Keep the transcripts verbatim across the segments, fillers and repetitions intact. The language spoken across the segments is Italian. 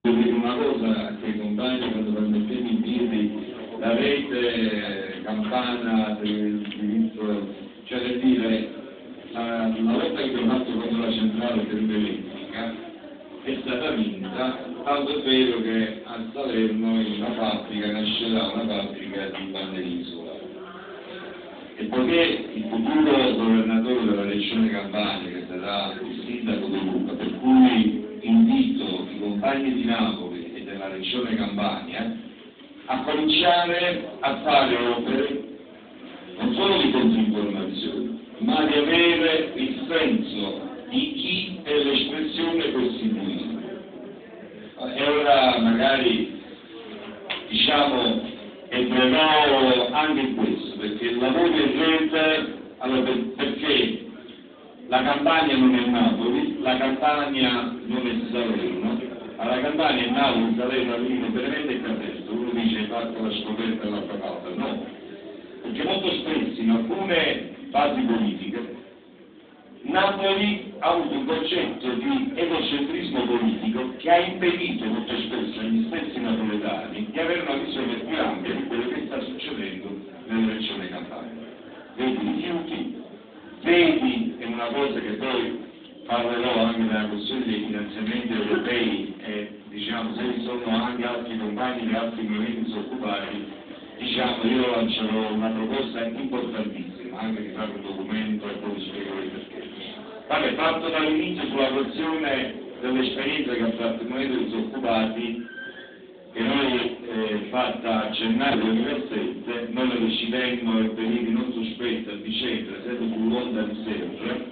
dire una cosa che i compagni quando vanno piedi in piedi la rete campana del diritto, cioè per dire la, la lotta che abbiamo fatto contro la centrale termoelettrica è stata vinta, tanto è vero che a Salerno in una fabbrica nascerà una fabbrica di pannelli solari. E poiché il futuro governatore della regione Campania, che sarà il sindaco di Luca, per cui invito i compagni di Napoli e della regione Campania a cominciare a fare opere non solo di controinformazione, ma di avere il senso di chi è l'espressione costituita. E ora magari diciamo entrerò anche in questo, perché il lavoro in rete, allora per, perché la Campania non è Napoli, la Campania non è Salerno, la Campania è Napoli, Salerno, Avellino, Benevento e Caserta. Uno dice hai fatto la scoperta della patata, no, perché molto spesso in alcune fasi politiche Napoli ha avuto un concetto di egocentrismo politico che ha impedito molto spesso agli stessi napoletani di avere una visione più ampia di quello che sta succedendo nella regione Campania. Vedi i rifiuti, vedi, è una cosa che poi parlerò anche nella questione dei finanziamenti europei e diciamo se vi sono anche altri compagni di altri movimenti disoccupati, diciamo io lancerò una proposta importantissima, anche di fare un documento e poi spiego il perché. Vabbè, parto dall'inizio sulla questione dell'esperienza che ha fatto il movimento disoccupati, che noi eh, fatta a gennaio duemilasette, noi lo decidemmo in periodi non sospetti a dicembre, sempre sull'onda di sempre,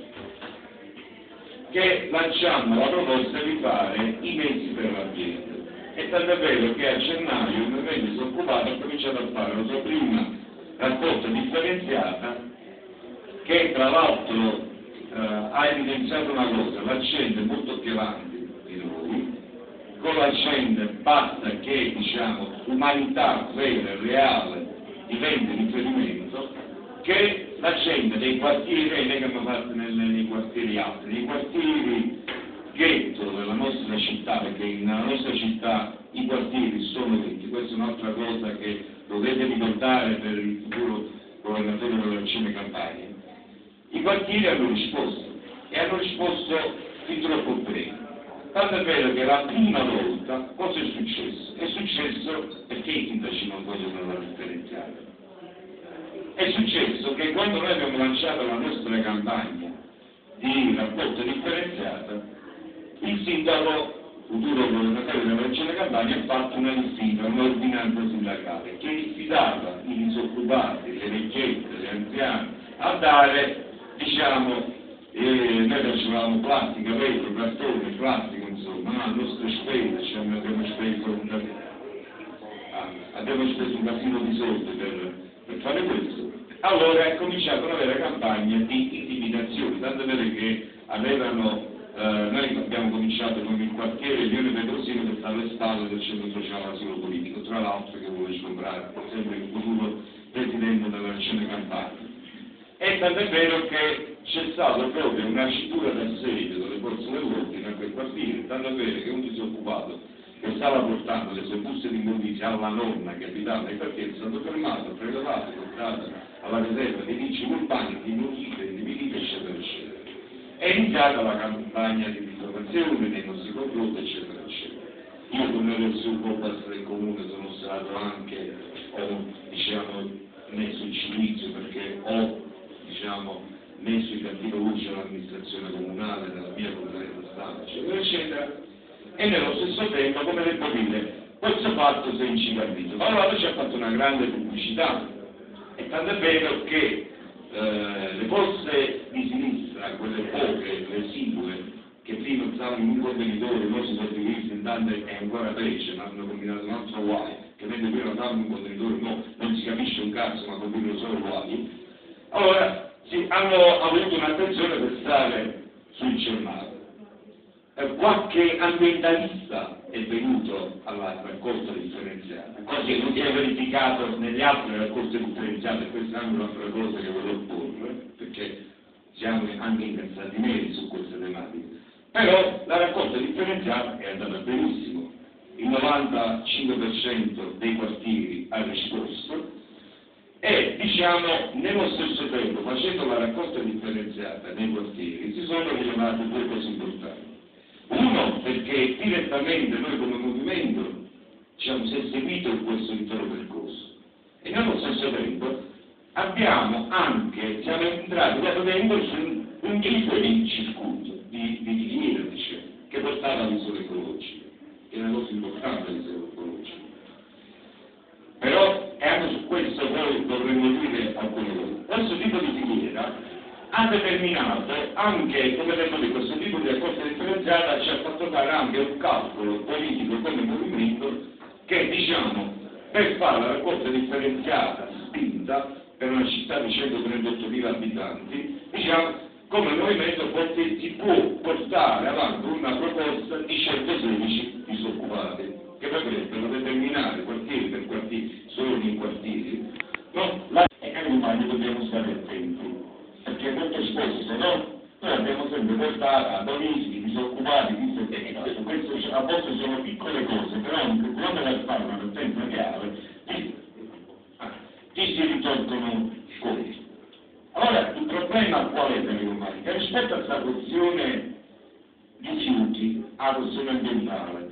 che lanciammo la proposta di fare i mesi per l'ambiente. E tanto è vero che a gennaio il movimento disoccupato ha cominciato a fare la sua prima raccolta differenziata, che tra l'altro eh, ha evidenziato una cosa: la gente è molto più avanti di noi, con la gente basta che diciamo umanità vera e reale diventi riferimento, che la gente dei quartieri, e noi che abbiamo fatto nelle, nei quartieri alti, nei quartieri ghetto della nostra città, perché nella nostra città i quartieri sono ghetti, questa è un'altra cosa che dovete ricordare per il futuro governatore della regione Campania. I quartieri hanno risposto, e hanno risposto fin troppo bene. Tanto è vero che la prima volta cosa è successo? È successo perché i sindaci non vogliono la differenziata. È successo che quando noi abbiamo lanciato la nostra campagna di raccolta differenziata, il sindaco, futuro governatore della regione Campania, ha fatto una diffida, un'ordinanza sindacale che diffidava i disoccupati, le vecchiette, gli anziani a dare, diciamo, eh, noi facevamo plastica, vetro, cartone, plastica, insomma, no, a nostre spese, cioè abbiamo speso un, ah, abbiamo speso un casino di soldi per, per fare questo. Allora è cominciata una vera campagna di intimidazione, tanto è vero che avevano, eh, noi abbiamo cominciato con il quartiere Lione Petrosino che sta alle spalle del centro sociale asilo politico, tra l'altro che vuole comprare sempre il futuro presidente della regione Campania. E tanto è vero che c'è stata proprio una cintura d'assedio delle forze dell'ordine a quel quartiere, tanto è vero che un disoccupato che stava portando le sue buste di immondizia alla nonna che abitava nei quartieri è stato fermato, prelevato, portato alla riserva di vigili urbani, di notizie, di militi, eccetera, eccetera. È iniziata la campagna di diffamazione nei nostri confronti, eccetera, eccetera. Io come resocopas del comune sono stato anche, ho diciamo, messo in giudizio perché ho diciamo, messo in cattiva luce l'amministrazione comunale nella mia conferenza stampa, eccetera, eccetera, e nello stesso tempo, come devo dire, questo fatto si è incigardito. Ma allora ci ha fatto una grande pubblicità, e tanto è vero che eh, le forze di sinistra, quelle poche, residue, che prima stavano in un contenitore, non si sono divisi in tante e ancora peggio, ma hanno combinato un altro guai, che mentre prima stavano in un contenitore, no, non si capisce un cazzo, ma combinano solo guai. Allora, sì, hanno avuto un'attenzione per stare sul Cernato. Eh, qualche ambientalista è venuto alla raccolta differenziata, cosa che non si è verificato nelle altre raccolte differenziate, questa è anche un'altra cosa che volevo porre, perché siamo anche incazzati neri su queste tematiche. Però la raccolta differenziata è andata benissimo. novantacinque per cento dei quartieri ha risposto e, diciamo, nello stesso tempo, facendo la raccolta differenziata nei quartieri, si sono rilevate due cose importanti. Uno, perché direttamente noi come movimento diciamo, si è seguito questo intero percorso e nello stesso tempo abbiamo anche, siamo entrati da dentro su un tipo di circuito, di, di filiera, diciamo, che portava all'isola ecologica, che è una cosa importante l'isola ecologica. Però e anche su questo poi dovremmo dire alcune cose. Questo tipo di filiera ha determinato anche, come detto di questo tipo di raccolta differenziata ci ha fatto fare anche un calcolo politico come movimento che diciamo per fare la raccolta differenziata spinta per una città di centotrentottomila abitanti, diciamo come movimento si può portare avanti una proposta di centosedici disoccupati che potrebbero determinare quartieri per quartieri, solo in quartieri, no? La... e cari compagni dobbiamo stare attenti, perché molto spesso no? Noi abbiamo sempre portato a bonifici, disoccupati, disoccupati, queste a volte sono piccole cose, però quando le fare una partenza chiave ti, ti si ritorcono conti. Allora il problema qual è per i compagni? Che rispetto a questa questione di rifiuti, a questione ambientale,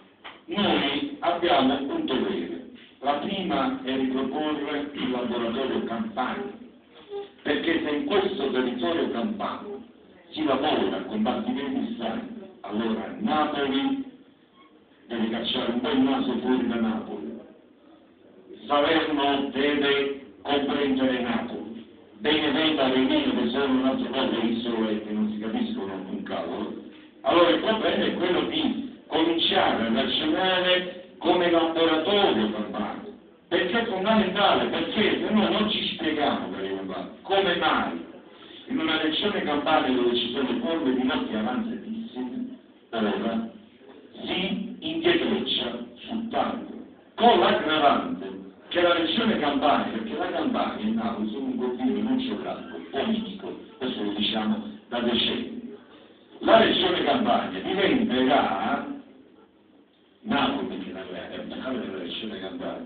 noi abbiamo un dovere. La prima è riproporre il laboratorio Campania, perché se in questo territorio campano si lavora a combattimenti strani, allora Napoli deve cacciare un bel naso fuori da Napoli, Salerno deve comprendere Napoli, Benevento e Rimini che sono un altro po' di isole che non si capiscono un cavolo. Allora il problema è quello di cominciare a ragionare come laboratorio campano, perché è fondamentale, perché se no non ci spieghiamo per i campani come mai in una regione campana dove ci sono forme di notti avanzatissime ora si indietreggia sul tanto, con l'aggravante che la regione Campania, perché la Campania e Napoli sono un continuo non geografico, politico, questo lo diciamo da decenni. La regione Campania diventerà Napoli, perché è la della regione Campania,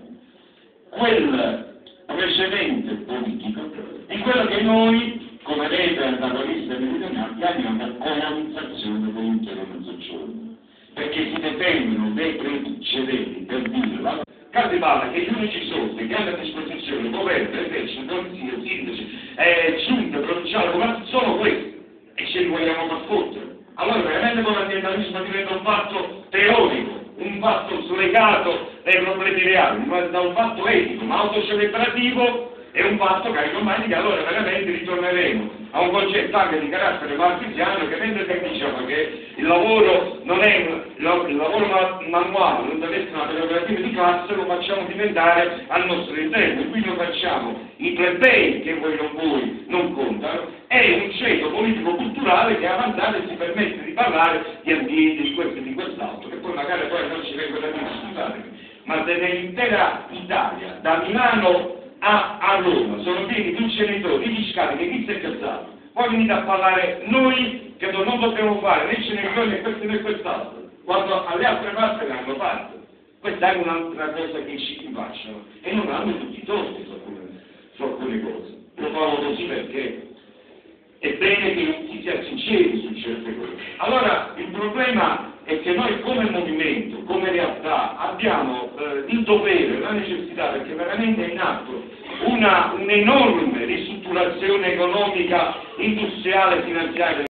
quel precedente politico di quello che noi, come vede antagonista meridionale, chiamiamo colonizzazione dell'intero mezzogiorno, perché si determinano dei precedenti per dire la Casi parla che gli unici soldi che hanno a disposizione il governo, esercito, polizia, sindaci, eh, giunte, provinciale, sono questi e ce li vogliamo far fottere. Allora veramente poi l'ambientalismo diventa un fatto teorico, un fatto slegato dai problemi reali, da un fatto etico, ma autocelebrativo è un fatto, cari compagni, che allora veramente ritorneremo a un concetto anche di carattere marxiano che mentre che diciamo che il lavoro non è il lavoro manuale, non deve essere una prerogativa di classe, lo facciamo diventare al nostro interno, e quindi lo facciamo i plebei che voi non voi non contano, è un ceto politico-culturale che è avanzato e si permette di parlare di ambiente, di questo e di quest'altro, che poi magari poi non ci vengono da dire, scusatemi, ma se nell'intera Italia, da Milano A, a Roma sono pieni di inceneritori, di discariche, chi si è cazzato? Poi venite a parlare noi che non dobbiamo fare né inceneritori né questo né quest'altro, quando alle altre parti l'hanno fatto. Questa è un'altra cosa che ci facciano e non hanno tutti i torti su alcune, su alcune cose. Lo trovo così perché è bene che si sia sinceri su certe cose. Allora il problema è che noi come movimento, come realtà, abbiamo eh, il dovere, la necessità, perché veramente è in atto una un'enorme ristrutturazione economica, industriale, finanziaria